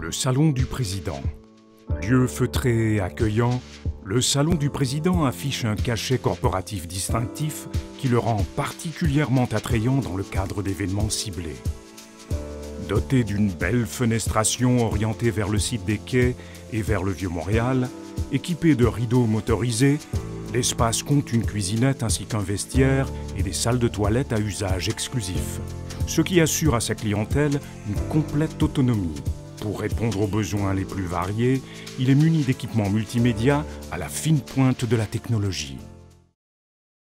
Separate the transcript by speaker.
Speaker 1: Le salon du président. Lieu feutré et accueillant, le salon du président affiche un cachet corporatif distinctif qui le rend particulièrement attrayant dans le cadre d'événements ciblés. Doté d'une belle fenestration orientée vers le site des quais et vers le Vieux-Montréal, équipé de rideaux motorisés, l'espace compte une cuisinette ainsi qu'un vestiaire et des salles de toilette à usage exclusif, ce qui assure à sa clientèle une complète autonomie. Pour répondre aux besoins les plus variés, il est muni d'équipements multimédia à la fine pointe de la technologie.